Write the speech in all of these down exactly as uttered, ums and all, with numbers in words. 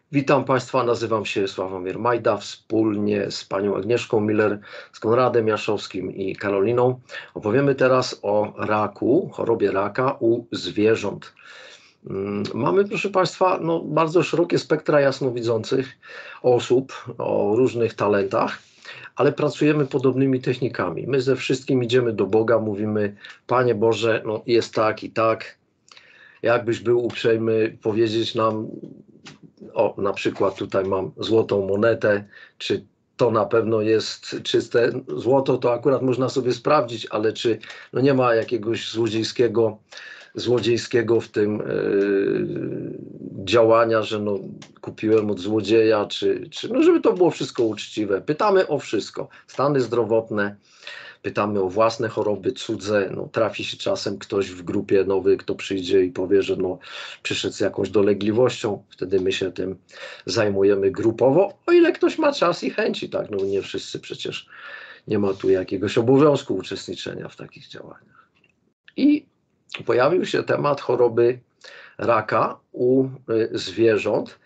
Witam Państwa, nazywam się Sławomir Majda. Wspólnie z panią Agnieszką Miller, z Konradem Jaszowskim i Karoliną opowiemy teraz o raku, chorobie raka u zwierząt. Mamy, proszę Państwa, no, bardzo szerokie spektra jasnowidzących osób o różnych talentach, ale pracujemy podobnymi technikami. My ze wszystkim idziemy do Boga, mówimy: Panie Boże, no jest tak i tak. Jakbyś był uprzejmy powiedzieć nam, o, na przykład tutaj mam złotą monetę, czy to na pewno jest czyste złoto, to akurat można sobie sprawdzić, ale czy no nie ma jakiegoś złodziejskiego, złodziejskiego w tym yy, działania, że no kupiłem od złodzieja, czy, czy no żeby to było wszystko uczciwe. Pytamy o wszystko, stany zdrowotne, pytamy o własne choroby, cudze. No, trafi się czasem ktoś w grupie nowy, kto przyjdzie i powie, że no, przyszedł z jakąś dolegliwością. Wtedy my się tym zajmujemy grupowo, o ile ktoś ma czas i chęci. Tak? No, nie wszyscy przecież, nie ma tu jakiegoś obowiązku uczestniczenia w takich działaniach. I pojawił się temat choroby raka u zwierząt.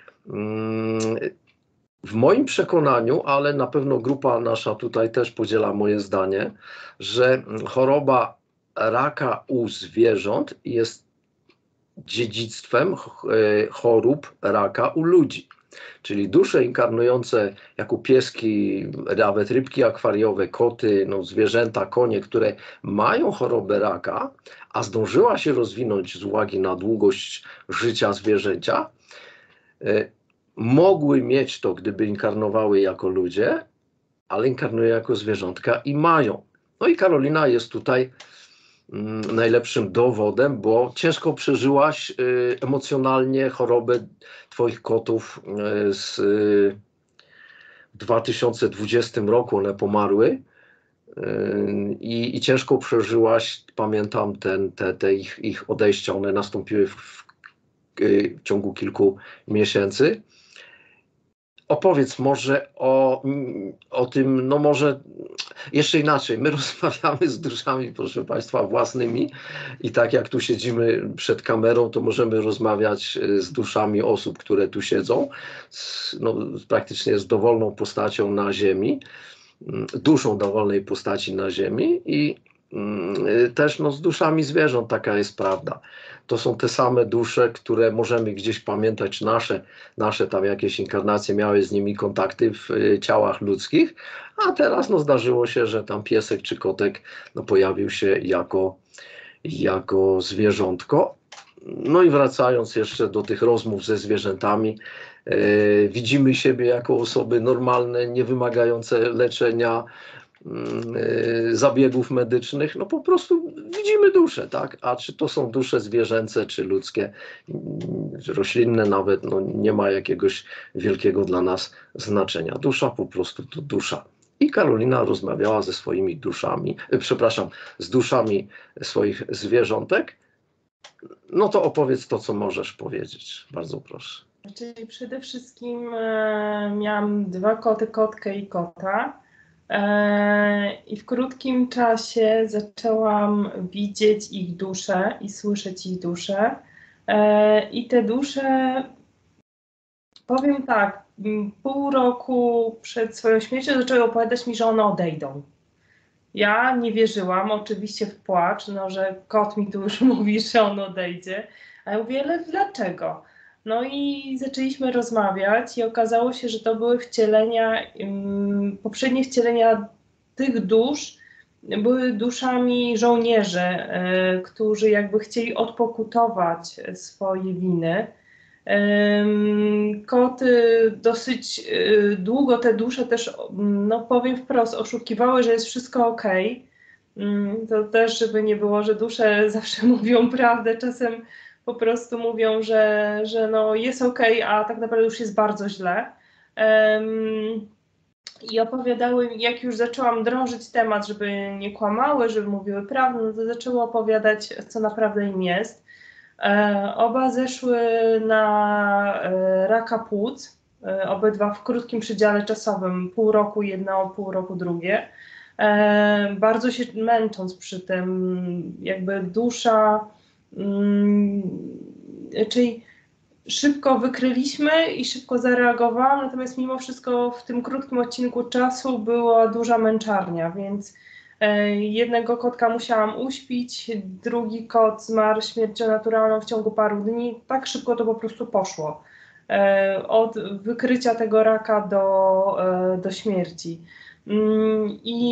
W moim przekonaniu, ale na pewno grupa nasza tutaj też podziela moje zdanie, że choroba raka u zwierząt jest dziedzictwem chorób raka u ludzi. Czyli dusze inkarnujące jako pieski, nawet rybki akwariowe, koty, no zwierzęta, konie, które mają chorobę raka, a zdążyła się rozwinąć z uwagi na długość życia zwierzęcia, mogły mieć to, gdyby inkarnowały jako ludzie, ale inkarnują jako zwierzątka i mają. No i Karolina jest tutaj mm, najlepszym dowodem, bo ciężko przeżyłaś y, emocjonalnie chorobę twoich kotów y, z y, w dwa tysiące dwudziestym roku. One pomarły y, i, i ciężko przeżyłaś, pamiętam ten, te, te ich, ich odejścia. One nastąpiły w, w, w ciągu kilku miesięcy. Opowiedz może o, o tym, no może jeszcze inaczej. My rozmawiamy z duszami, proszę Państwa, własnymi i tak jak tu siedzimy przed kamerą, to możemy rozmawiać z duszami osób, które tu siedzą, z, no, praktycznie z dowolną postacią na ziemi, duszą dowolnej postaci na ziemi i też no, z duszami zwierząt, taka jest prawda. To są te same dusze, które możemy gdzieś pamiętać, nasze, nasze tam jakieś inkarnacje miały z nimi kontakty w ciałach ludzkich, a teraz no, zdarzyło się, że tam piesek czy kotek no, pojawił się jako, jako zwierzątko. No i wracając jeszcze do tych rozmów ze zwierzętami, e, widzimy siebie jako osoby normalne, nie wymagające leczenia, zabiegów medycznych, no po prostu widzimy dusze, tak? A czy to są dusze zwierzęce, czy ludzkie, roślinne nawet, no nie ma jakiegoś wielkiego dla nas znaczenia. Dusza po prostu to dusza. I Karolina rozmawiała ze swoimi duszami, przepraszam, z duszami swoich zwierzątek. No to opowiedz to, co możesz powiedzieć. Bardzo proszę. Czyli przede wszystkim e, miałam dwa koty, kotkę i kota. I w krótkim czasie zaczęłam widzieć ich dusze i słyszeć ich dusze. I te dusze, powiem tak, pół roku przed swoją śmiercią zaczęły opowiadać mi, że one odejdą. Ja nie wierzyłam, oczywiście w płacz, no, że kot mi tu już mówi, że on odejdzie. A ja mówię, ale dlaczego? No i zaczęliśmy rozmawiać i okazało się, że to były wcielenia, um, poprzednie wcielenia tych dusz były duszami żołnierzy, y, którzy jakby chcieli odpokutować swoje winy. Um, koty dosyć y, długo te dusze też, no powiem wprost, oszukiwały, że jest wszystko okej. Um, to też, żeby nie było, że dusze zawsze mówią prawdę, czasem po prostu mówią, że, że no jest okej, a tak naprawdę już jest bardzo źle. Um, I opowiadały, jak już zaczęłam drążyć temat, żeby nie kłamały, żeby mówiły prawdę, no to zaczęły opowiadać, co naprawdę im jest. E, oba zeszły na e, raka płuc, e, obydwa w krótkim przedziale czasowym, pół roku jedno, pół roku drugie. E, bardzo się męcząc przy tym, jakby dusza, mm, czyli szybko wykryliśmy i szybko zareagowałam, natomiast mimo wszystko w tym krótkim odcinku czasu była duża męczarnia, więc e, jednego kotka musiałam uśpić, drugi kot zmarł śmiercią naturalną w ciągu paru dni. Tak szybko to po prostu poszło. E, od wykrycia tego raka do, e, do śmierci. Mm,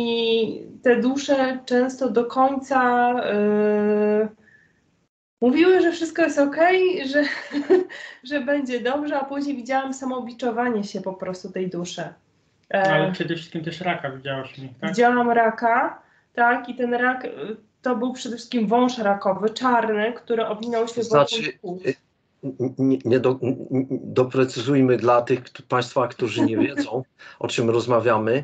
I te dusze często do końca e, mówiły, że wszystko jest okej, że, że będzie dobrze, a później widziałam samobiczowanie się po prostu tej duszy. No, ale przede wszystkim też raka widziałaś mi, tak? Widziałam raka, tak, i ten rak to był przede wszystkim wąż rakowy, czarny, który owinął się Znaczy, wokół płuc. nie, nie do, doprecyzujmy dla tych Państwa, którzy nie wiedzą, o czym rozmawiamy.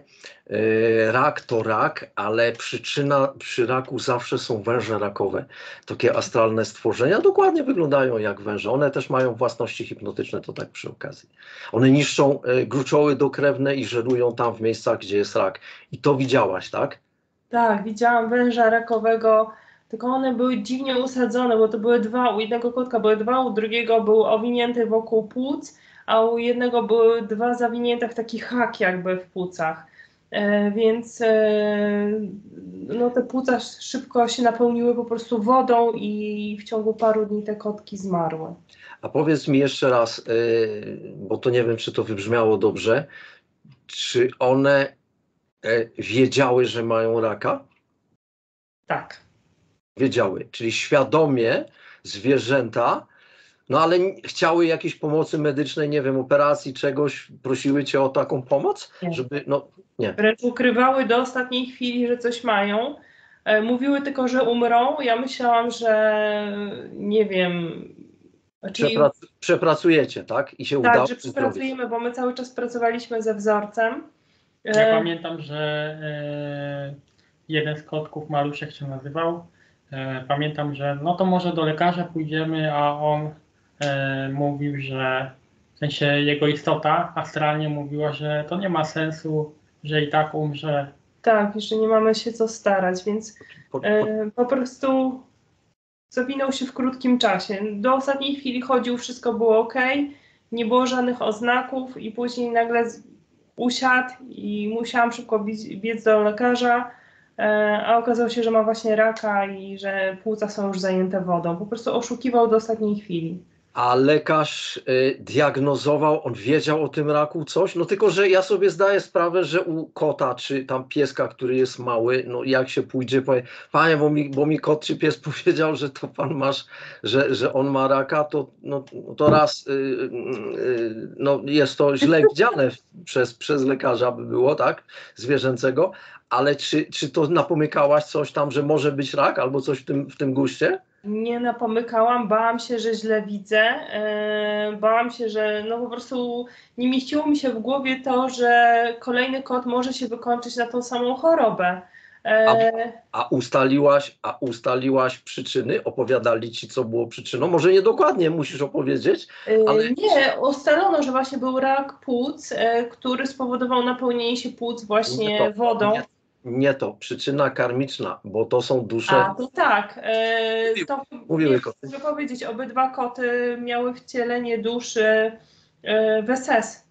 Rak to rak, ale przyczyna przy raku zawsze są węże rakowe. Takie astralne stworzenia dokładnie wyglądają jak węże. One też mają własności hipnotyczne, to tak przy okazji. One niszczą gruczoły dokrewne i żerują tam w miejscach, gdzie jest rak. I to widziałaś, tak? Tak, widziałam węża rakowego, tylko one były dziwnie usadzone, bo to były dwa, u jednego kotka były dwa, u drugiego był owinięty wokół płuc, a u jednego były dwa zawinięte w taki hak jakby w płucach. E, więc e, no te płuca szybko się napełniły po prostu wodą i w ciągu paru dni te kotki zmarły. A powiedz mi jeszcze raz, yy, bo to nie wiem, czy to wybrzmiało dobrze, czy one yy, wiedziały, że mają raka? Tak. Wiedziały, czyli świadomie zwierzęta, no ale chciały jakiejś pomocy medycznej, nie wiem, operacji, czegoś, prosiły cię o taką pomoc? Nie. Żeby, no, nie. Wręcz ukrywały do ostatniej chwili, że coś mają. E, mówiły tylko, że umrą. Ja myślałam, że nie wiem. Czyli, Przeprac przepracujecie, tak? I się tak, udało. że przepracujemy, bo my cały czas pracowaliśmy ze wzorcem. Ja E, pamiętam, że e, jeden z kotków, Maluszek się nazywał, e, pamiętam, że no to może do lekarza pójdziemy, a on e, mówił, że w sensie jego istota astralnie mówiła, że to nie ma sensu, że i tak umrze. tak, że nie mamy się co starać, więc Po, po, e, po prostu zawinął się w krótkim czasie. Do ostatniej chwili chodził, wszystko było ok, nie było żadnych oznaków i później nagle z- usiadł i musiałam szybko biec, biec do lekarza, e, a okazało się, że ma właśnie raka i że płuca są już zajęte wodą. Po prostu oszukiwał do ostatniej chwili. A lekarz y, diagnozował, on wiedział o tym raku coś? No tylko, że ja sobie zdaję sprawę, że u kota czy tam pieska, który jest mały, no jak się pójdzie, powie, panie, bo mi, bo mi kot czy pies powiedział, że to pan masz, że, że on ma raka, to, no, to raz, y, y, no jest to źle widziane przez, przez lekarza by było, tak, zwierzęcego, ale czy, czy to napomykałaś coś tam, że może być rak albo coś w tym, w tym guście? Nie napomykałam, bałam się, że źle widzę, e, bałam się, że no po prostu nie mieściło mi się w głowie to, że kolejny kot może się wykończyć na tą samą chorobę. E, A, a ustaliłaś, a ustaliłaś przyczyny? Opowiadali ci, co było przyczyną? Może nie dokładnie musisz opowiedzieć, ale... e, nie, ustalono, że właśnie był rak płuc, e, który spowodował napełnienie się płuc właśnie Nie to, wodą. Nie, nie to, przyczyna karmiczna, bo to są dusze... A, to tak. E, to, Mówiły nie, koty. chcę powiedzieć, obydwa koty miały wcielenie duszy e, w S S.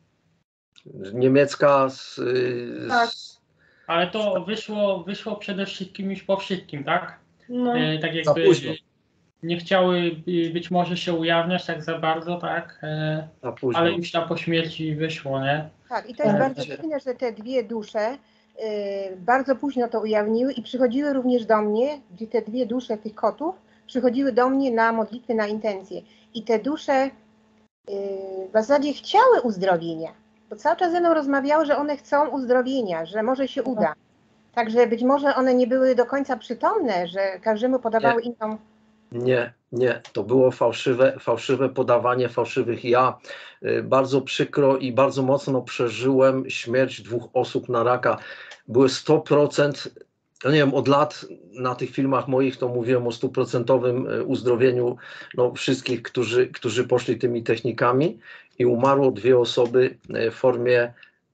Niemiecka z... Tak. z Ale to wyszło, wyszło przede wszystkim już po wszystkim, tak? No. E, tak Za jakby późno. nie chciały y, być może się ujawniać tak za bardzo, tak? E, za późno. ale już tam po śmierci wyszło, nie? Tak, i to jest Tak. bardzo dziwne, że te dwie dusze y, bardzo późno to ujawniły i przychodziły również do mnie, gdzie te dwie dusze tych kotów przychodziły do mnie na modlitwy, na intencje. I te dusze y, w zasadzie chciały uzdrowienia, bo cały czas ze mną rozmawiały, że one chcą uzdrowienia, że może się uda. Także być może one nie były do końca przytomne, że każdemu podawały inną... Nie, nie, to było fałszywe, fałszywe podawanie fałszywych ja. Y, Bardzo przykro i bardzo mocno przeżyłem śmierć dwóch osób na raka. Były sto procent, ja nie wiem, od lat na tych filmach moich to mówiłem o stuprocentowym y, uzdrowieniu no, wszystkich, którzy, którzy poszli tymi technikami i umarło dwie osoby y, w formie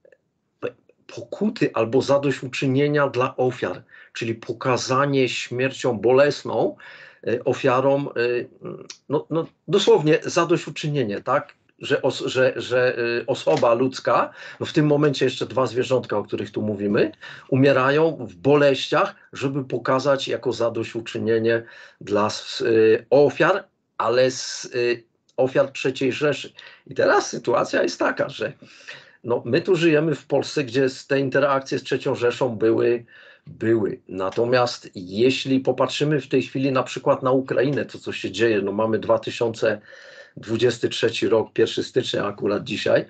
pokuty albo zadośćuczynienia dla ofiar, czyli pokazanie śmiercią bolesną ofiarom no, no, dosłownie zadośćuczynienie, tak? Że, os, że, że osoba ludzka, no w tym momencie jeszcze dwa zwierzątka, o których tu mówimy, umierają w boleściach, żeby pokazać jako zadośćuczynienie dla ofiar, ale z ofiar trzeciej Rzeszy. I teraz sytuacja jest taka, że no, my tu żyjemy w Polsce, gdzie te interakcje z trzecią Rzeszą były, były. Natomiast jeśli popatrzymy w tej chwili na przykład na Ukrainę, to co się dzieje, no mamy dwa tysiące dwudziesty trzeci rok, pierwszego stycznia akurat dzisiaj,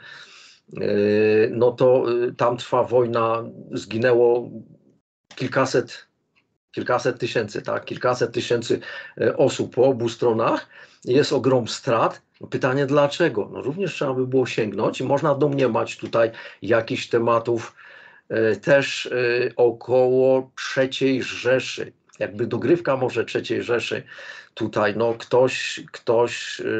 no to tam trwa wojna, zginęło kilkaset, kilkaset tysięcy, tak, kilkaset tysięcy osób po obu stronach, jest ogrom strat. Pytanie dlaczego? No również trzeba by było sięgnąć i można domniemać tutaj jakichś tematów e, też e, około trzeciej Rzeszy. Jakby dogrywka może trzeciej Rzeszy tutaj, no ktoś, ktoś, e,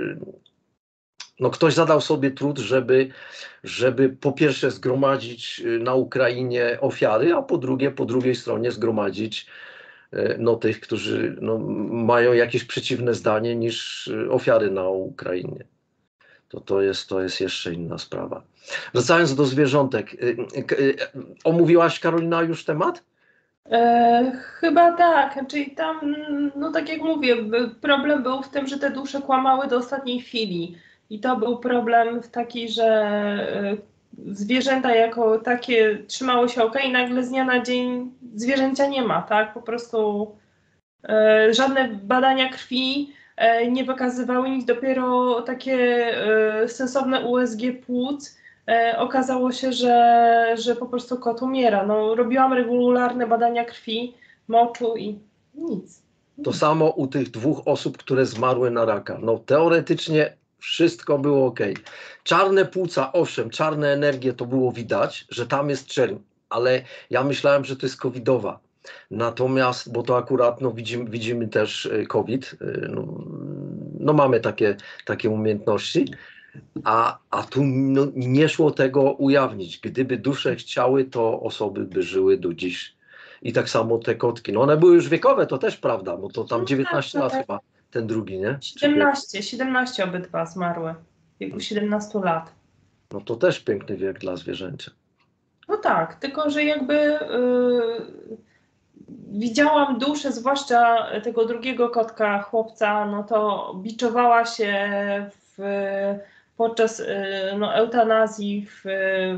no ktoś zadał sobie trud, żeby, żeby po pierwsze zgromadzić na Ukrainie ofiary, a po drugie, po drugiej stronie zgromadzić no, tych, którzy no, mają jakieś przeciwne zdanie niż ofiary na Ukrainie. To, to, jest, to jest jeszcze inna sprawa. Wracając do zwierzątek. Omówiłaś, Karolina, już temat? E, chyba tak, czyli tam, no tak jak mówię, problem był w tym, że te dusze kłamały do ostatniej chwili. I to był problem w taki, że zwierzęta jako takie trzymały się ok i nagle z dnia na dzień zwierzęcia nie ma, tak? Po prostu e, żadne badania krwi e, nie wykazywały nic, dopiero takie e, sensowne U S G płuc e, okazało się, że, że po prostu kot umiera. No, robiłam regularne badania krwi, moczu i nic. To samo u tych dwóch osób, które zmarły na raka. No teoretycznie wszystko było ok. Czarne płuca, owszem, czarne energie to było widać, że tam jest czerń, ale ja myślałem, że to jest covidowa. Natomiast, bo to akurat no, widzimy, widzimy też COVID, no, no mamy takie, takie umiejętności, a, a tu no, nie szło tego ujawnić. Gdyby dusze chciały, to osoby by żyły do dziś. I tak samo te kotki, no one były już wiekowe, to też prawda, bo to tam dziewiętnaście lat chyba. Ten drugi, nie? siedemnaście, siedemnaście obydwa zmarły w wieku siedemnastu lat. No to też piękny wiek dla zwierzęcia. No tak, tylko że jakby yy, widziałam duszę, zwłaszcza tego drugiego kotka, chłopca, no to biczowała się w, podczas yy, no, eutanazji w,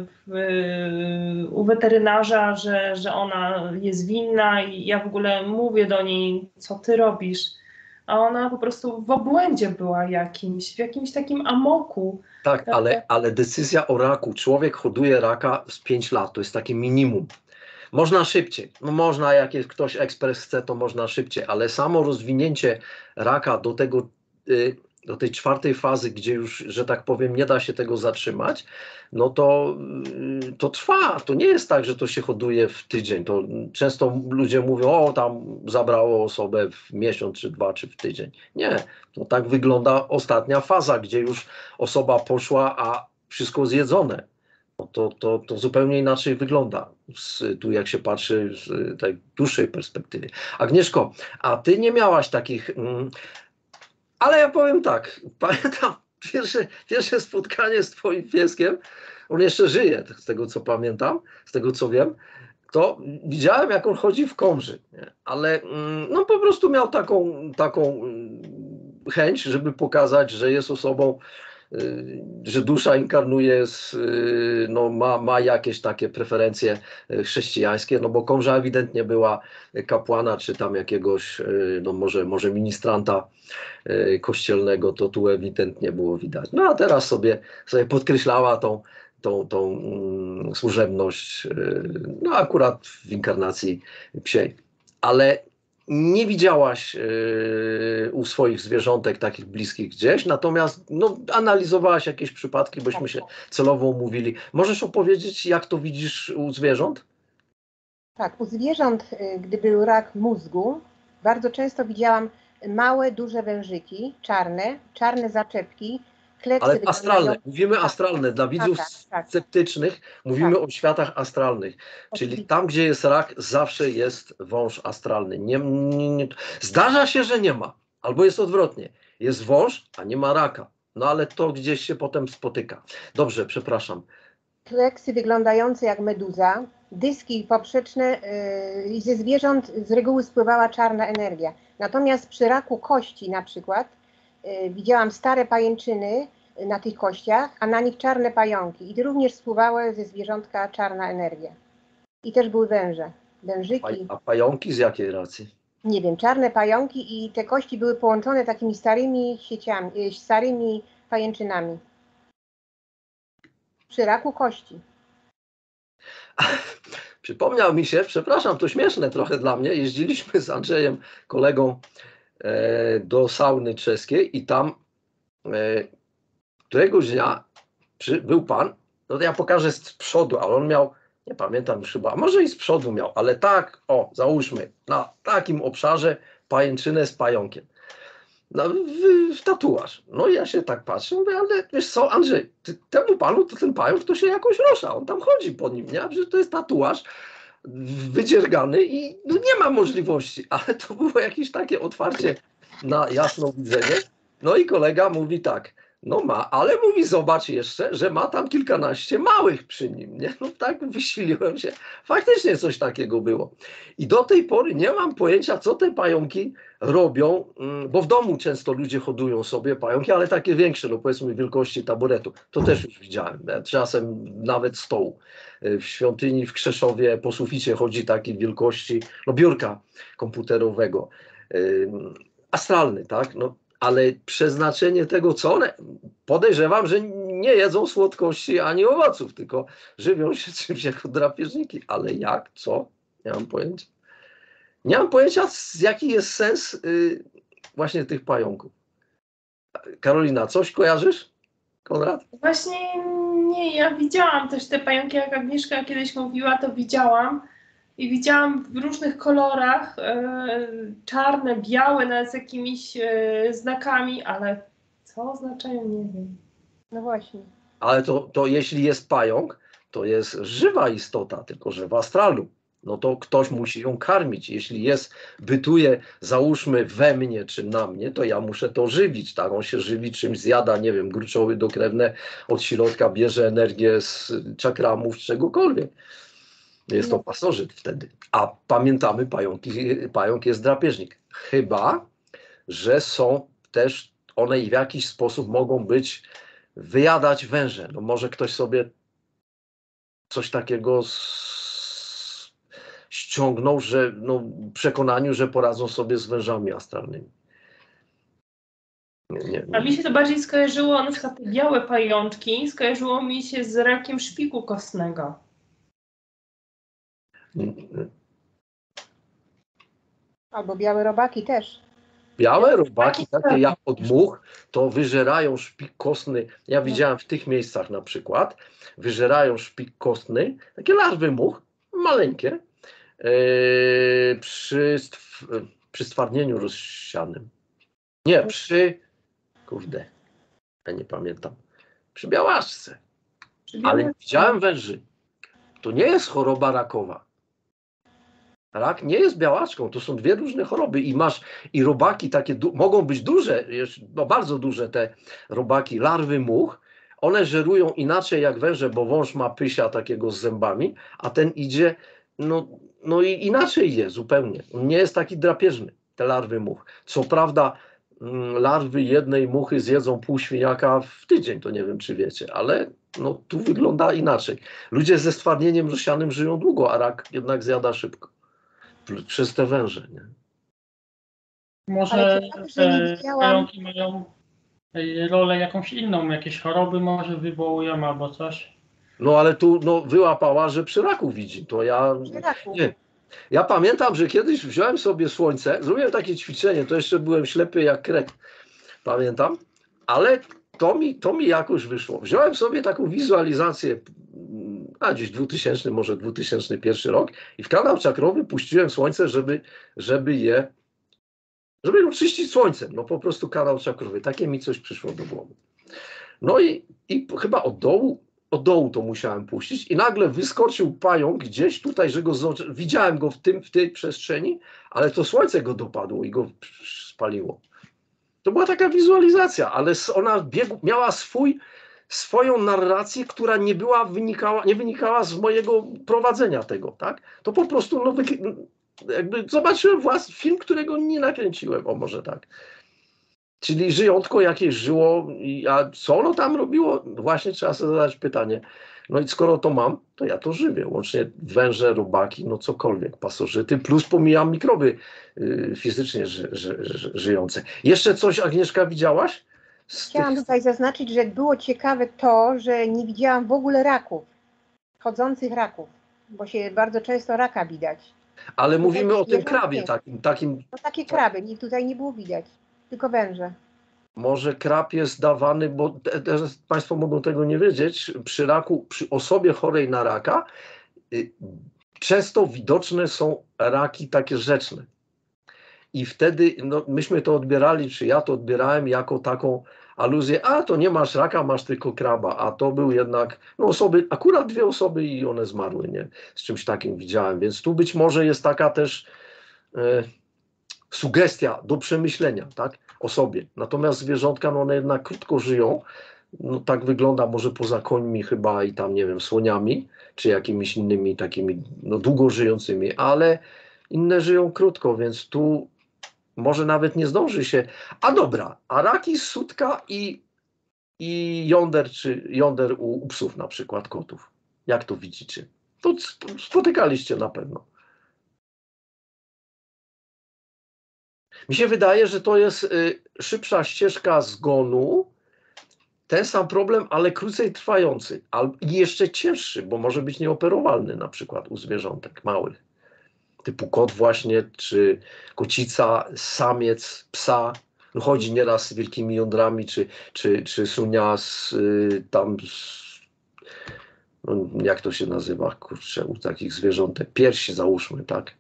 w, u weterynarza, że, że ona jest winna i ja w ogóle mówię do niej, co ty robisz? A ona po prostu w obłędzie była jakimś, w jakimś takim amoku. Tak, ale, ale decyzja o raku, człowiek hoduje raka z pięć lat, to jest takie minimum. Można szybciej, no można, jak jest ktoś ekspres chce, to można szybciej, ale samo rozwinięcie raka do tego, do tej czwartej fazy, gdzie już, że tak powiem, nie da się tego zatrzymać, no to, to trwa. To nie jest tak, że to się hoduje w tydzień. To często ludzie mówią, o tam zabrało osobę w miesiąc, czy dwa, czy w tydzień. Nie, to tak wygląda ostatnia faza, gdzie już osoba poszła, a wszystko zjedzone. No to, to, to zupełnie inaczej wygląda, z, tu jak się patrzy z tej dłuższej perspektywy. Agnieszko, a ty nie miałaś takich... Mm, ale ja powiem tak, pamiętam pierwsze, pierwsze spotkanie z twoim pieskiem, on jeszcze żyje, z tego co pamiętam, z tego co wiem, to widziałem, jak on chodzi w komży, nie? Ale no po prostu miał taką, taką chęć, żeby pokazać, że jest osobą, że dusza inkarnuje, z, no ma, ma jakieś takie preferencje chrześcijańskie, no bo komża ewidentnie była kapłana, czy tam jakiegoś, no może, może ministranta kościelnego, to tu ewidentnie było widać. No a teraz sobie, sobie podkreślała tą, tą, tą um, służebność, no akurat w inkarnacji psiej. Ale nie widziałaś yy, u swoich zwierzątek takich bliskich gdzieś, natomiast no, analizowałaś jakieś przypadki, bośmy się celowo umówili. Możesz opowiedzieć, jak to widzisz u zwierząt? Tak, u zwierząt, gdy był rak mózgu, bardzo często widziałam małe, duże wężyki, czarne, czarne zaczepki, kleksy Ale wyglądają- astralne, mówimy Tak. astralne. Dla widzów tak, tak. sceptycznych mówimy Tak. o światach astralnych. Czyli Oczywiście. tam, gdzie jest rak, zawsze jest wąż astralny. Nie, nie, nie. Zdarza się, że nie ma. Albo jest odwrotnie. Jest wąż, a nie ma raka. No ale to gdzieś się potem spotyka. Dobrze, przepraszam. Kleksy wyglądające jak meduza, dyski poprzeczne yy, i ze zwierząt z reguły spływała czarna energia. Natomiast przy raku kości na przykład yy, widziałam stare pajęczyny na tych kościach, a na nich czarne pająki i również spływały ze zwierzątka czarna energia. I też były węże, wężyki, A pająki z jakiej racji? nie wiem, czarne pająki i te kości były połączone takimi starymi sieciami, yy, starymi pajęczynami. Przy raku kości. Przypomniał mi się, przepraszam, to śmieszne trochę dla mnie, jeździliśmy z Andrzejem, kolegą, e, do sauny czeskiej i tam e, któregoś dnia przy, był pan, no to ja pokażę z przodu, ale on miał, nie pamiętam już chyba, a może i z przodu miał, ale tak, o, załóżmy, na takim obszarze pajęczynę z pająkiem. No, w, w tatuaż. No i ja się tak patrzę, mówię, ale wiesz co, Andrzej, ty, temu panu to ten pająk to się jakoś rusza, on tam chodzi po nim, nie? Że to jest tatuaż wydziergany i no nie ma możliwości, ale to było jakieś takie otwarcie na jasno widzenie. No i kolega mówi tak, no ma, ale mówi, zobacz jeszcze, że ma tam kilkanaście małych przy nim, nie? No tak wysiliłem się, faktycznie coś takiego było. I do tej pory nie mam pojęcia, co te pająki robią, bo w domu często ludzie hodują sobie pająki, ale takie większe, no powiedzmy wielkości taboretu. To też już widziałem, czasem nawet stołu. W świątyni w Krzeszowie po suficie chodzi takiej wielkości, no biurka komputerowego. Astralny, tak? No, ale przeznaczenie tego, co one, podejrzewam, że nie jedzą słodkości ani owoców, tylko żywią się czymś jako drapieżniki. Ale jak? Co? Nie mam pojęcia. Nie mam pojęcia, jaki jest sens y, właśnie tych pająków. Karolina, coś kojarzysz? Konrad? Właśnie nie, ja widziałam też te pająki, jak Agnieszka kiedyś mówiła, to widziałam. I widziałam w różnych kolorach, e, czarne, białe, nawet z jakimiś e, znakami, ale co oznaczają, nie wiem. No właśnie. Ale to, to jeśli jest pająk, to jest żywa istota, tylko że w astralu. No to ktoś musi ją karmić. Jeśli jest, bytuje, załóżmy we mnie czy na mnie, to ja muszę to żywić. Tak, on się żywi czymś, zjada, nie wiem, gruczoły dokrewne, od środka bierze energię z czakramów, z czegokolwiek. Jest to pasożyt wtedy. A pamiętamy, pająki, pająk jest drapieżnik. Chyba, że są też, one w jakiś sposób mogą być, wyjadać węże. No może ktoś sobie coś takiego z, ściągnął, że no, w przekonaniu, że poradzą sobie z wężami astralnymi. Nie, nie, A nie. mi się to bardziej skojarzyło, na przykład te białe pajączki, skojarzyło mi się z rakiem szpiku kostnego. Albo białe robaki też. Białe robaki, takie jak od much, to wyżerają szpik kostny. Ja widziałem w tych miejscach na przykład, wyżerają szpik kostny, takie larwy much, maleńkie, yy, przy, stw, przy stwardnieniu rozsianym. Nie, przy, kurde, ja nie pamiętam, przy białaszce. Ale nie widziałem węży. To nie jest choroba rakowa. Rak nie jest białaczką, to są dwie różne choroby i masz, i robaki takie, mogą być duże, no bardzo duże te robaki, larwy much, one żerują inaczej jak węże, bo wąż ma pysia takiego z zębami, a ten idzie, no, no i inaczej je zupełnie, nie jest taki drapieżny, te larwy much. Co prawda larwy jednej muchy zjedzą pół świniaka w tydzień, to nie wiem czy wiecie, ale no tu wygląda inaczej. Ludzie ze stwardnieniem rozsianym żyją długo, a rak jednak zjada szybko. Przez te węże, nie? Może ciekawe, że nie te widziałam- pająki mają rolę jakąś inną, jakieś choroby może wywołują albo coś. No ale tu no, wyłapała, że przy raku widzi. To ja Przy raku. nie. Ja pamiętam, że kiedyś wziąłem sobie słońce, zrobiłem takie ćwiczenie, to jeszcze byłem ślepy jak kret. Pamiętam, ale to mi, to mi jakoś wyszło. Wziąłem sobie taką wizualizację, a gdzieś dwutysięczny, może dwa tysiące pierwszy rok i w kanał czakrowy puściłem słońce, żeby, żeby je, żeby oczyścić słońcem. No po prostu kanał czakrowy. Takie mi coś przyszło do głowy. No i, i chyba od dołu, od dołu to musiałem puścić i nagle wyskoczył pająk gdzieś tutaj, że go zo- widziałem go w, tym, w tej przestrzeni, ale to słońce go dopadło i go spaliło. To była taka wizualizacja, ale ona biegł, miała swój, swoją narrację, która nie była wynikała, nie wynikała z mojego prowadzenia tego, tak? To po prostu no, jakby zobaczyłem własny film, którego nie nakręciłem, o może tak. Czyli żyjątko jakieś żyło, a co ono tam robiło? Właśnie trzeba sobie zadać pytanie. No i skoro to mam, to ja to żywię. Łącznie węże, robaki, no cokolwiek, pasożyty, plus pomijam mikroby y, fizycznie ży, ży, ży, żyjące. Jeszcze coś, Agnieszka, widziałaś? Z Chciałam tych... tutaj zaznaczyć, że było ciekawe to, że nie widziałam w ogóle raków, chodzących raków, bo się bardzo często raka widać. Ale Tutaj mówimy o tym zwierząt krabie nie. takim, takim. No takie kraby, nikt tutaj nie było widać, tylko węże. Może krab jest dawany, bo te, te, Państwo mogą tego nie wiedzieć, przy raku, przy osobie chorej na raka y, często widoczne są raki takie rzeczne. I wtedy no, myśmy to odbierali, czy ja to odbierałem jako taką aluzję, a to nie masz raka, masz tylko kraba, a to był jednak, no osoby, akurat dwie osoby i one zmarły, nie? Z czymś takim widziałem, więc tu być może jest taka też e, sugestia do przemyślenia, tak? O sobie. Natomiast zwierzątka, no one jednak krótko żyją, no tak wygląda może poza końmi chyba i tam, nie wiem, słoniami, czy jakimiś innymi takimi, no długo żyjącymi, ale inne żyją krótko, więc tu może nawet nie zdąży się. A dobra, a raki, sutka i, i jąder, czy jąder u, u psów na przykład, kotów. Jak to widzicie? To spotykaliście na pewno. Mi się wydaje, że to jest y, szybsza ścieżka zgonu, ten sam problem, ale krócej trwający. Al, I jeszcze cięższy, bo może być nieoperowalny na przykład u zwierzątek małych. Typu kot właśnie, czy kocica, samiec, psa. No chodzi nieraz z wielkimi jądrami, czy, czy, czy sunia z y, tam, z, no jak to się nazywa, kurczę, u takich zwierzątek, piersi załóżmy, tak?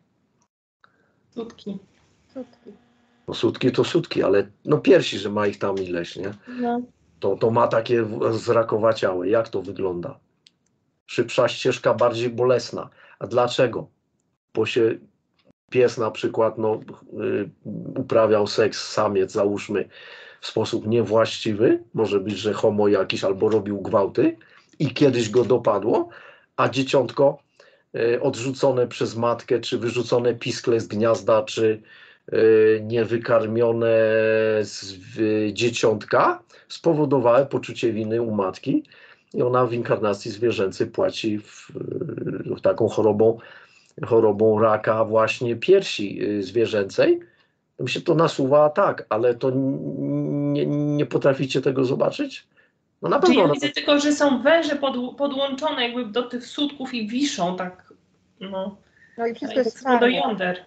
Sutki. Sutki. No sutki to sutki, ale no piersi, że ma ich tam ileś, nie? No. To, to ma takie zrakowaciałe. Jak to wygląda? Szybsza ścieżka, bardziej bolesna. A dlaczego? Bo się pies na przykład no, y, uprawiał seks, samiec załóżmy, w sposób niewłaściwy, może być, że homo jakiś albo robił gwałty i kiedyś go dopadło, a dzieciątko y, odrzucone przez matkę, czy wyrzucone piskle z gniazda, czy y, niewykarmione z y, dzieciątka spowodowały poczucie winy u matki i ona w inkarnacji zwierzęcej płaci w, w taką chorobą chorobą raka właśnie piersi zwierzęcej. Mi się to nasuwa tak, ale to nie, nie potraficie tego zobaczyć? No na Czy pewno. ja widzę tylko, że są węże pod, podłączone jakby do tych sutków i wiszą tak, no. No i wszystko jest do czarne. jąder.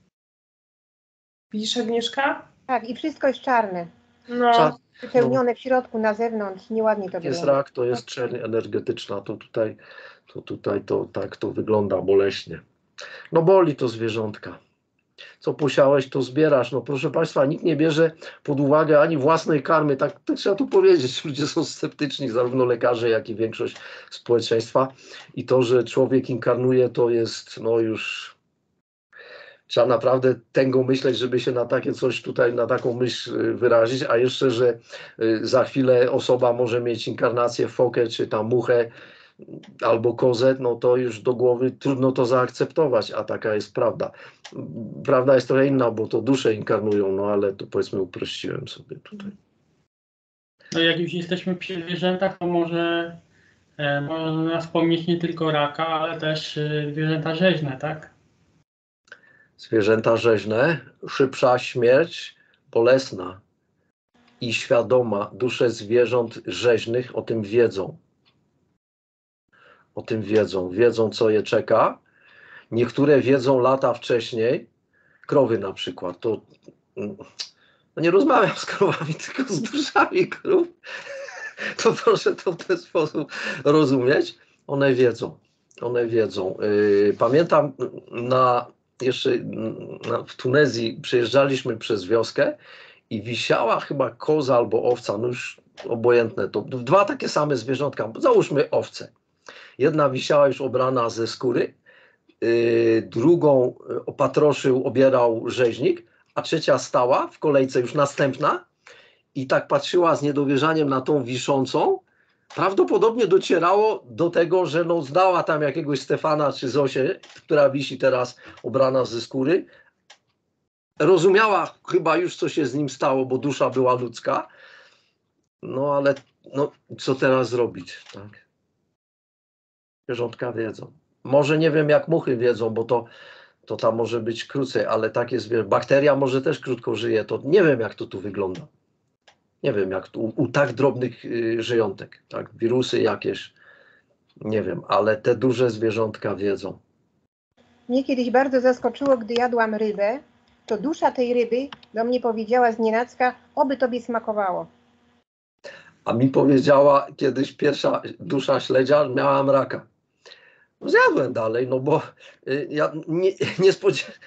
Widzisz, Agnieszka? Tak, i wszystko jest czarne. No. Wypełnione w środku, na zewnątrz, nieładnie to Jest wygląda. rak, to jest czerń energetyczna, to tutaj, to tutaj to tak to wygląda boleśnie. No boli to zwierzątka. Co posiałeś, to zbierasz. No proszę Państwa, nikt nie bierze pod uwagę ani własnej karmy, tak, tak trzeba tu powiedzieć. Ludzie są sceptyczni, zarówno lekarze, jak i większość społeczeństwa. I to, że człowiek inkarnuje, to jest no już... Trzeba naprawdę tęgo myśleć, żeby się na takie coś tutaj, na taką myśl wyrazić, a jeszcze, że za chwilę osoba może mieć inkarnację w fokę, czy tam muchę, albo kozę, no to już do głowy trudno to zaakceptować, a taka jest prawda. Prawda jest trochę inna, bo to dusze inkarnują, no ale to powiedzmy uprościłem sobie tutaj. No jak już jesteśmy przy zwierzętach, to może, e, może nas wspomnieć nie tylko raka, ale też e, zwierzęta rzeźne, tak? Zwierzęta rzeźne, szybsza śmierć, bolesna i świadoma. Dusze zwierząt rzeźnych o tym wiedzą. O tym wiedzą. Wiedzą, co je czeka. Niektóre wiedzą lata wcześniej. Krowy na przykład. To no nie rozmawiam z krowami, tylko z duszami krów. To proszę to w ten sposób rozumieć. One wiedzą. One wiedzą. Pamiętam na, jeszcze na, w Tunezji przejeżdżaliśmy przez wioskę i wisiała chyba koza albo owca, no już obojętne to. Dwa takie same zwierzątka, załóżmy owce. Jedna wisiała już obrana ze skóry, yy, drugą opatroszył, obierał rzeźnik, a trzecia stała w kolejce już następna i tak patrzyła z niedowierzaniem na tą wiszącą. Prawdopodobnie docierało do tego, że no znała tam jakiegoś Stefana czy Zosię, która wisi teraz obrana ze skóry. Rozumiała chyba już, co się z nim stało, bo dusza była ludzka. No ale no, co teraz zrobić, tak? Zwierzątka wiedzą. Może nie wiem, jak muchy wiedzą, bo to, to tam może być krócej, ale takie zwierzę. Bakteria może też krótko żyje, to nie wiem, jak to tu wygląda. Nie wiem, jak tu, u, u tak drobnych y, żyjątek, tak? Wirusy jakieś, nie wiem, ale te duże zwierzątka wiedzą. Mnie kiedyś bardzo zaskoczyło, gdy jadłam rybę, to dusza tej ryby do mnie powiedziała znienacka, oby tobie smakowało. A mi powiedziała kiedyś pierwsza dusza śledzia, miałam raka. No zjadłem dalej, no bo y, ja nie, nie spodziewałem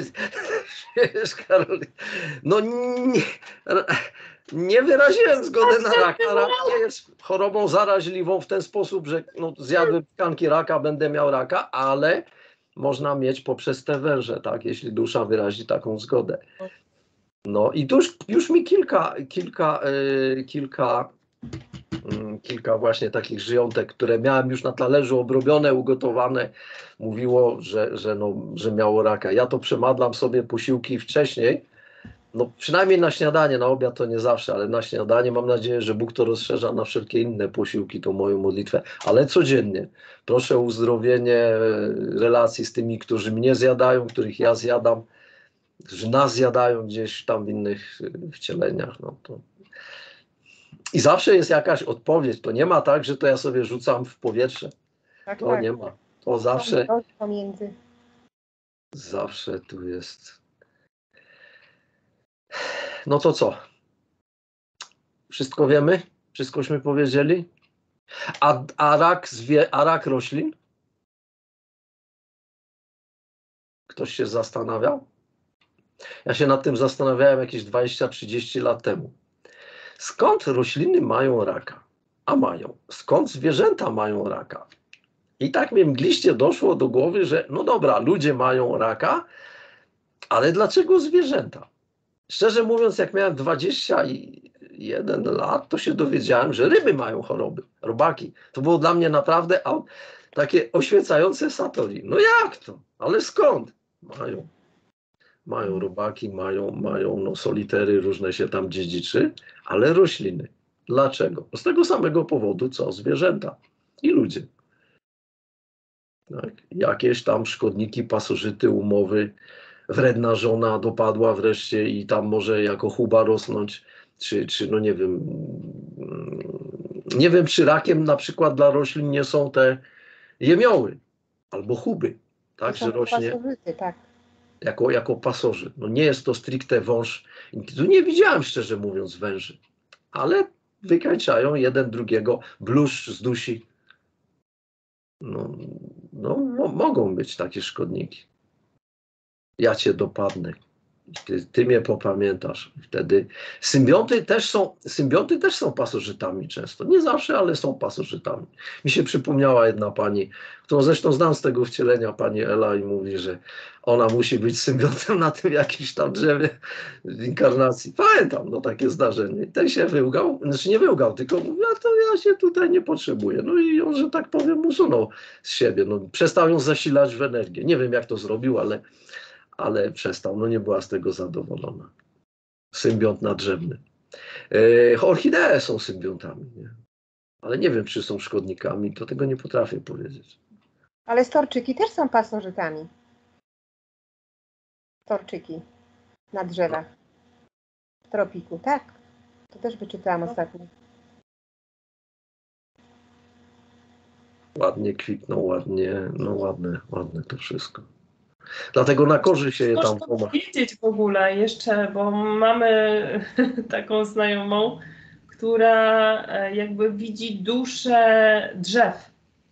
się, no nie, nie wyraziłem zgody na raka. Rak nie jest chorobą zaraźliwą w ten sposób, że no, zjadłem tkanki raka, będę miał raka, ale można mieć poprzez te węże, tak, jeśli dusza wyrazi taką zgodę. No i tu już, już mi kilka, kilka, yy, kilka kilka właśnie takich żyjątek, które miałem już na talerzu obrobione, ugotowane, mówiło, że, że, no, że miało raka. Ja to przemadlam sobie posiłki wcześniej, no przynajmniej na śniadanie, na obiad to nie zawsze, ale na śniadanie mam nadzieję, że Bóg to rozszerza na wszelkie inne posiłki, tą moją modlitwę, ale codziennie. Proszę o uzdrowienie relacji z tymi, którzy mnie zjadają, których ja zjadam, którzy nas zjadają gdzieś tam w innych wcieleniach, no to... I zawsze jest jakaś odpowiedź. To nie ma tak, że to ja sobie rzucam w powietrze. Tak, To tak. nie ma. To zawsze, Pomiędzy. zawsze tu jest. No to co? Wszystko wiemy? Wszystkośmy powiedzieli? A, a, rak, zwie, a rak roślin? Ktoś się zastanawiał? Ja się nad tym zastanawiałem jakieś dwadzieścia trzydzieści lat temu. Skąd rośliny mają raka? A mają. Skąd zwierzęta mają raka? I tak mi mgliście doszło do głowy, że no dobra, ludzie mają raka, ale dlaczego zwierzęta? Szczerze mówiąc, jak miałem dwadzieścia jeden lat, to się dowiedziałem, że ryby mają choroby, robaki. To było dla mnie naprawdę takie oświecające satori. No jak to? Ale skąd? Mają. Mają robaki, mają, mają no, solitery, różne się tam dziedziczy, ale rośliny. Dlaczego? Z tego samego powodu, co zwierzęta i ludzie. Tak? Jakieś tam szkodniki, pasożyty, umowy, wredna żona dopadła wreszcie i tam może jako chuba rosnąć, czy, czy no nie wiem, nie wiem, czy rakiem na przykład dla roślin nie są te jemioły albo chuby, tak, że rośnie Pasożyty, tak. jako, jako pasożyt. No nie jest to stricte wąż. Tu nie widziałem, szczerze mówiąc, węży, ale wykańczają jeden drugiego, bluszcz zdusi. No, no mo mogą być takie szkodniki. Ja cię dopadnę. Ty, ty mnie popamiętasz. Wtedy symbionty też są, symbionty też są pasożytami często. Nie zawsze, ale są pasożytami. Mi się przypomniała jedna pani, którą zresztą znam z tego wcielenia, pani Ela, i mówi, że ona musi być symbiotem na tym jakimś tam drzewie inkarnacji. Pamiętam, no takie zdarzenie. Ten się wyłgał, znaczy nie wyłgał, tylko mówi, a to ja się tutaj nie potrzebuję. No i on, że tak powiem, usunął z siebie. No, przestał ją zasilać w energię. Nie wiem, jak to zrobił, ale ale przestał, no nie była z tego zadowolona. Symbiont nadrzewny. E, orchidee są symbiontami, nie? Ale nie wiem, czy są szkodnikami, to tego nie potrafię powiedzieć. Ale storczyki też są pasożytami. Storczyki na drzewach. W tropiku, tak. To też wyczytałam ostatnio. Ładnie kwitną, ładnie, no ładne, ładne to wszystko. Dlatego na korzy się je tam Można powiedzieć w ogóle jeszcze, bo mamy taką znajomą, która jakby widzi duszę drzew.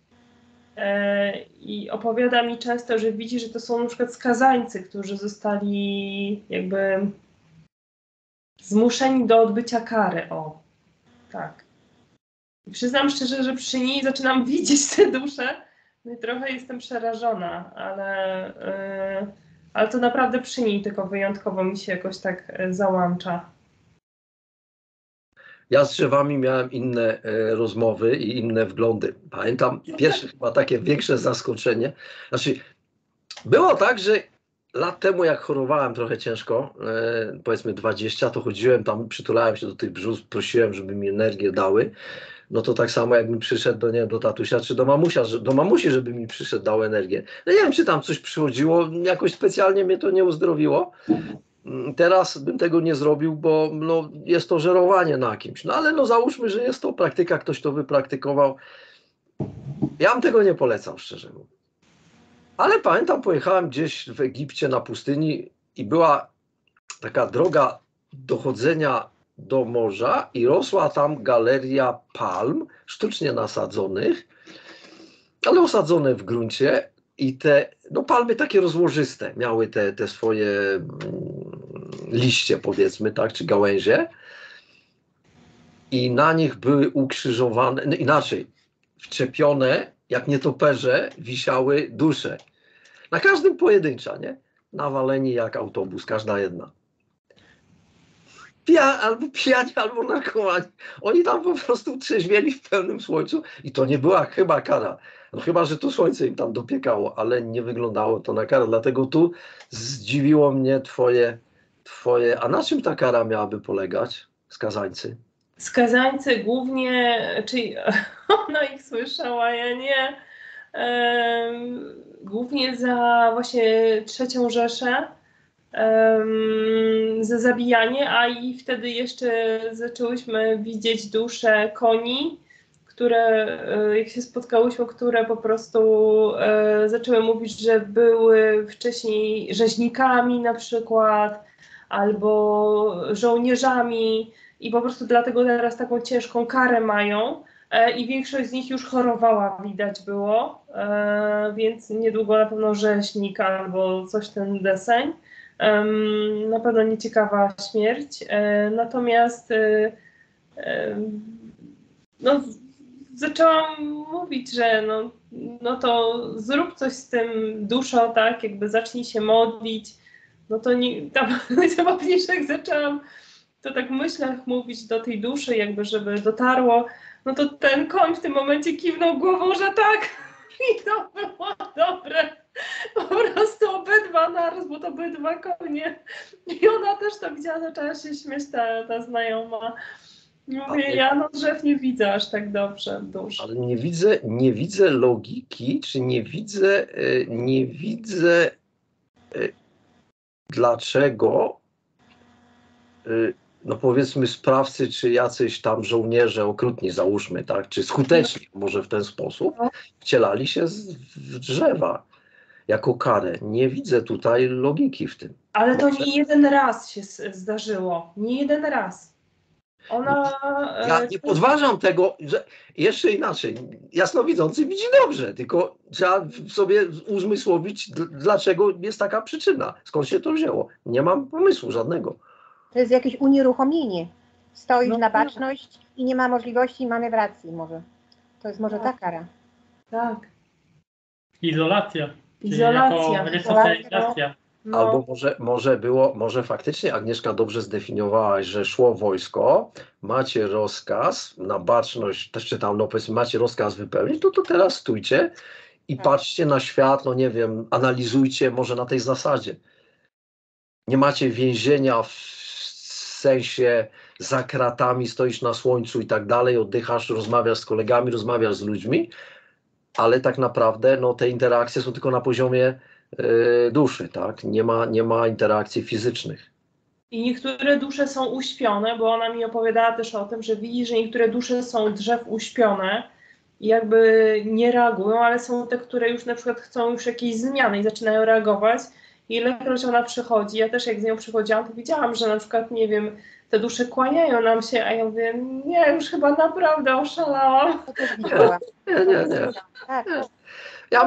I opowiada mi często, że widzi, że to są na przykład skazańcy, którzy zostali jakby zmuszeni do odbycia kary. O. tak. I przyznam szczerze, że przy niej zaczynam widzieć te dusze, no i trochę jestem przerażona, ale, yy, ale to naprawdę przy niej tylko wyjątkowo mi się jakoś tak yy, załącza. Ja z drzewami miałem inne e, rozmowy i inne wglądy. Pamiętam pierwsze chyba takie większe zaskoczenie. Znaczy, było tak, że lat temu jak chorowałem trochę ciężko, e, powiedzmy dwadzieścia, to chodziłem tam, przytulałem się do tych brzus, prosiłem, żeby mi energię dały. No to tak samo jakbym przyszedł do, nie wiem, do tatusia czy do mamusia, że, do mamusi, żeby mi przyszedł, dał energię. No nie wiem, czy tam coś przychodziło, jakoś specjalnie mnie to nie uzdrowiło. Teraz bym tego nie zrobił, bo no, jest to żerowanie na kimś. No ale no załóżmy, że jest to praktyka, ktoś to wypraktykował. Ja bym tego nie polecał, szczerze mówiąc. Ale pamiętam, pojechałem gdzieś w Egipcie na pustyni i była taka droga dochodzenia do morza i rosła tam galeria palm sztucznie nasadzonych, ale osadzone w gruncie i te no, palmy takie rozłożyste miały te, te swoje liście, powiedzmy, tak, czy gałęzie i na nich były ukrzyżowane, no inaczej, wczepione, jak nietoperze, wisiały dusze. Na każdym pojedyncza, nie? Nawaleni jak autobus, każda jedna. Pija, albo pijani, albo narkomani. Oni tam po prostu trzeźwieli w pełnym słońcu i to nie była chyba kara. No chyba, że to słońce im tam dopiekało, ale nie wyglądało to na karę. Dlatego tu zdziwiło mnie twoje, twoje... A na czym ta kara miałaby polegać, skazańcy? Skazańcy głównie, czyli ona ich słyszała, ja nie, um, głównie za właśnie trzecią Rzeszę, um, za zabijanie, a i wtedy jeszcze zaczęłyśmy widzieć dusze koni, które, jak się spotkałyśmy, które po prostu e, zaczęły mówić, że były wcześniej rzeźnikami na przykład, albo żołnierzami i po prostu dlatego teraz taką ciężką karę mają e, i większość z nich już chorowała, widać było, e, więc niedługo na pewno rzeźnik albo coś ten deseń. E, na pewno nieciekawa śmierć, e, natomiast e, e, no, zaczęłam mówić, że no, no to zrób coś z tym duszą, tak, jakby zacznij się modlić, no to nie, tam jak zaczęłam to tak w myślach mówić do tej duszy, jakby żeby dotarło, no to ten koń w tym momencie kiwnął głową, że tak i to było dobre, po prostu obydwa naraz, bo to były dwa konie i ona też to widziała, zaczęła się śmiać ta, ta znajoma. Mówię, ale, ja no drzew nie widzę aż tak dobrze dusz. Ale nie widzę, nie widzę logiki, czy nie widzę, nie widzę dlaczego, no powiedzmy sprawcy, czy jacyś tam żołnierze okrutni, załóżmy, tak, czy skuteczni, może w ten sposób, wcielali się w drzewa jako karę. Nie widzę tutaj logiki w tym. Ale to nie jeden raz się zdarzyło, nie jeden raz. Ona, ja nie podważam tego, że jeszcze inaczej, jasnowidzący widzi dobrze, tylko trzeba sobie uzmysłowić, dlaczego jest taka przyczyna, skąd się to wzięło. Nie mam pomysłu żadnego. To jest jakieś unieruchomienie. Stoisz no, na baczność i nie ma możliwości manewracji może. To jest może tak. ta kara. Tak. Izolacja. Izolacja. Jako resocjalizacja. No. Albo może, może było, może faktycznie Agnieszka dobrze zdefiniowałaś, że szło wojsko, macie rozkaz na baczność, też czytam, no powiedzmy, macie rozkaz wypełnić, to to teraz stójcie i tak. patrzcie na świat, no nie wiem, analizujcie może na tej zasadzie. Nie macie więzienia w sensie za kratami, stoisz na słońcu i tak dalej, oddychasz, rozmawiasz z kolegami, rozmawiasz z ludźmi, ale tak naprawdę no, te interakcje są tylko na poziomie duszy, tak? Nie ma, nie ma interakcji fizycznych. I niektóre dusze są uśpione, bo ona mi opowiadała też o tym, że widzi, że niektóre dusze są drzew uśpione i jakby nie reagują, ale są te, które już na przykład chcą już jakiejś zmiany i zaczynają reagować. I ilekroć ona przychodzi, ja też jak z nią przychodziłam, to widziałam, że na przykład, nie wiem, te dusze kłaniają nam się, a ja mówię, nie, już chyba naprawdę oszalałam. To też widziałam. Nie, nie, nie. Tak. Ja mam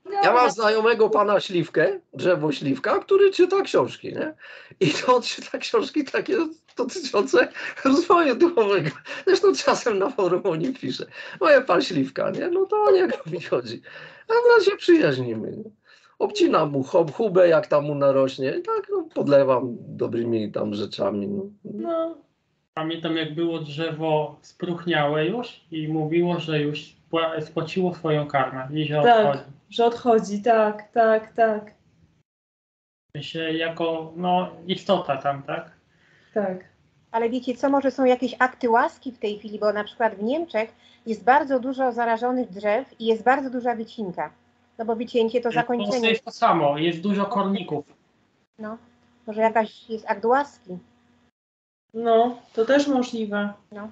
Ja mam znajomego pana Śliwkę, drzewo Śliwka, który czyta książki, nie? I to on czyta książki takie dotyczące rozwoju duchowego. Zresztą czasem na forum o nim pisze. Moje pan Śliwka, nie? No to o niego mi chodzi. A my się przyjaźnimy. Nie? Obcinam mu hub, hubę, jak tam mu narośnie. I tak no, podlewam dobrymi tam rzeczami. No. No, Pamiętam, jak było drzewo spróchniałe już i mówiło, że już spła- spłaciło swoją karmę i że tak, odchodzi. że odchodzi, tak, tak, tak, Się jako no, istota tam, tak? tak. Ale wiecie co, może są jakieś akty łaski w tej chwili, bo na przykład w Niemczech jest bardzo dużo zarażonych drzew i jest bardzo duża wycinka. No bo wycięcie to W Polsce zakończenie. jest to samo, jest dużo korników. No, może jakaś jest akt łaski. No, to też możliwe. No.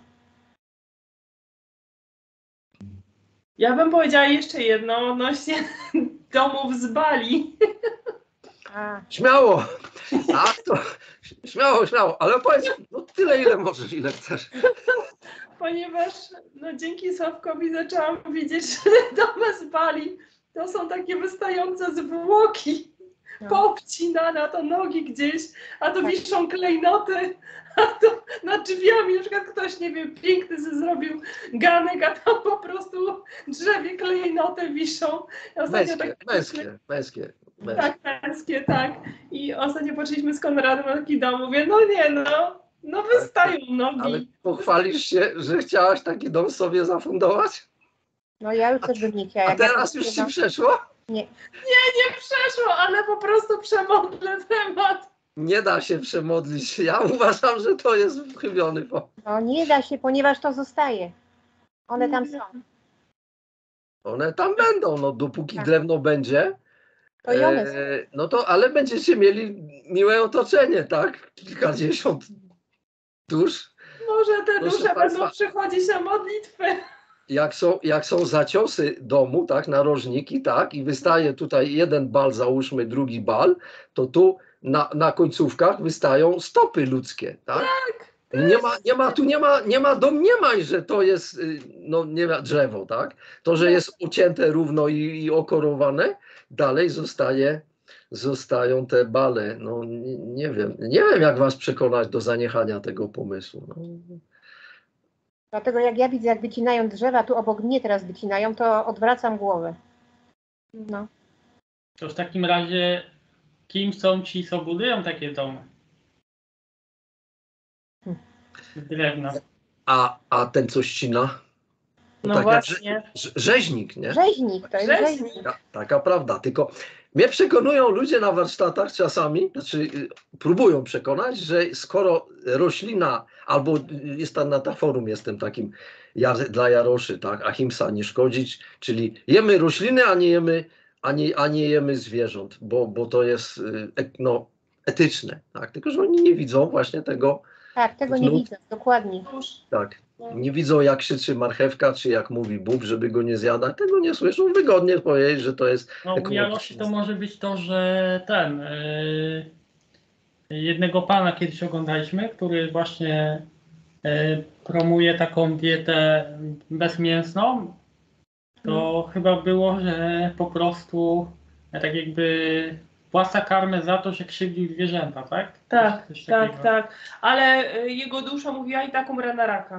Ja bym powiedziała jeszcze jedno odnośnie domów z Bali. A, Śmiało! A to śmiało, śmiało, ale powiedz no tyle, ile możesz, ile chcesz. Ponieważ no, dzięki Sławkowi zaczęłam widzieć, że domy z Bali to są takie wystające zwłoki, no. poobcinane, a to nogi gdzieś, a to Tak. wiszą klejnoty, a to nad drzwiami na przykład ktoś, nie wiem, piękny sobie zrobił ganek, a tam po prostu drzewie klejnoty wiszą. I ostatnio Męskie, tak- męskie, męskie, męskie. Tak, męskie, tak. I ostatnio poszliśmy z Konradem na taki dom, mówię, no nie no, no wystają nogi. Ale pochwalisz się, że chciałaś taki dom sobie zafundować? No ja już też bym nie chciała. A Jak ja teraz to już ci śpiewam- przeszło? Nie przeszło, ale po prostu przemodlę temat. Nie da się przemodlić. Ja uważam, że to jest chybiony pomysł. No nie da się, ponieważ to zostaje. One tam są. One tam będą, no dopóki Tak. drewno będzie, To i one są. e, no to, ale będziecie mieli miłe otoczenie, tak? Kilkadziesiąt dusz. Może te Proszę dusze państwa. będą przychodzić na modlitwę. Jak są, jak są zaciosy domu, tak, narożniki, tak, i wystaje tutaj jeden bal, załóżmy drugi bal, to tu na, na końcówkach wystają stopy ludzkie, tak? Nie ma, nie ma, tu nie ma, nie ma domniemań, że to jest, y, no nie ma drzewo, tak? To, że jest ucięte równo i, i okorowane, dalej zostaje, zostają te bale. No nie, nie wiem, nie wiem jak was przekonać do zaniechania tego pomysłu. No. Dlatego jak ja widzę, jak wycinają drzewa, tu obok mnie teraz wycinają, to odwracam głowę. No. To w takim razie kim są ci, co budują takie domy? Z drewna. A, a ten co ścina? No tak jak właśnie. Rze- rzeźnik, nie? Rzeźnik, to jest Rzeźnik. rzeźnik. Ta, taka prawda, tylko mnie przekonują ludzie na warsztatach czasami, znaczy y, próbują przekonać, że skoro roślina, albo y, jest tam na ta forum, jestem takim jar, dla jaroszy, tak, ahimsa, nie szkodzić, czyli jemy rośliny, a nie jemy, a nie, a nie jemy zwierząt, bo, bo to jest y, e, no, etyczne, tak, tylko że oni nie widzą właśnie tego, Tak, tego nie No. widzę, dokładnie. Już. tak, nie widzą jak krzyczy marchewka, czy jak mówi Bóg, żeby go nie zjadać, tego nie słyszą, wygodnie powiedzieć, że to jest No u Jarosi to może być to, że ten yy, jednego pana kiedyś oglądaliśmy, który właśnie yy, promuje taką dietę bezmięsną. To Hmm. chyba było, że po prostu e, tak jakby płaca karmę za to, że krzywdził zwierzęta, tak? Tak, Coś tak, takiego. tak. Ale y, jego dusza mówiła i tak umrę na raka.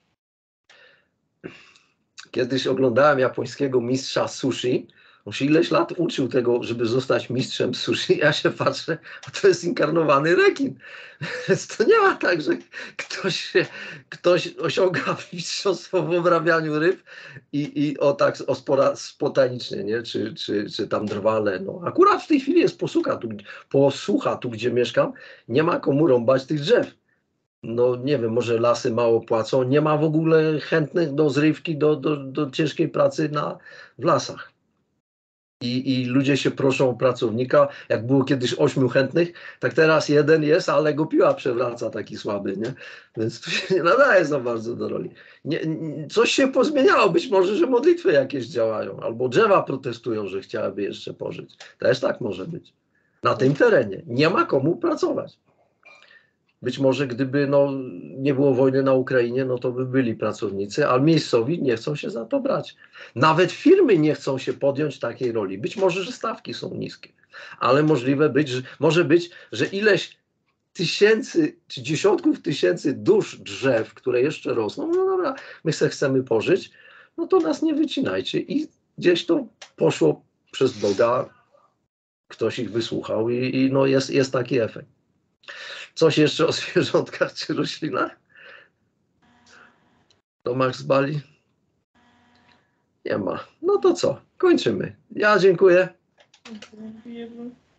Kiedyś oglądałem japońskiego mistrza sushi. On się ileś lat uczył tego, żeby zostać mistrzem sushi. Ja się patrzę, a to jest inkarnowany rekin. Więc to nie ma tak, że ktoś, się, ktoś osiąga mistrzostwo w obrabianiu ryb i, i o tak o spora, spontanicznie, nie? Czy, czy, czy tam drwale. No. Akurat w tej chwili jest posłucha tu, posłucha tu, gdzie mieszkam. Nie ma komu rąbać tych drzew. No nie wiem, może lasy mało płacą, nie ma w ogóle chętnych do zrywki, do, do, do ciężkiej pracy na, w lasach. I, I ludzie się proszą o pracownika, jak było kiedyś ośmiu chętnych, tak teraz jeden jest, ale go piła przewraca taki słaby, nie? Więc tu się nie nadaje za bardzo do roli. Nie, nie, coś się pozmieniało, być może, że modlitwy jakieś działają, albo drzewa protestują, że chciałyby jeszcze pożyć. Też tak może być. Na tym terenie nie ma komu pracować. Być może gdyby no, nie było wojny na Ukrainie, no to by byli pracownicy, ale miejscowi nie chcą się za to brać. Nawet firmy nie chcą się podjąć takiej roli. Być może, że stawki są niskie, ale możliwe być, że, może być, że ileś tysięcy czy dziesiątków tysięcy dusz drzew, które jeszcze rosną, no dobra, my se chcemy pożyć, no to nas nie wycinajcie. I gdzieś to poszło przez Boga, ktoś ich wysłuchał i, i no jest, jest taki efekt. Coś jeszcze o zwierzątkach czy roślinach? Tomasz z Bali? Nie ma. No to co? Kończymy. Ja dziękuję. Dziękujemy.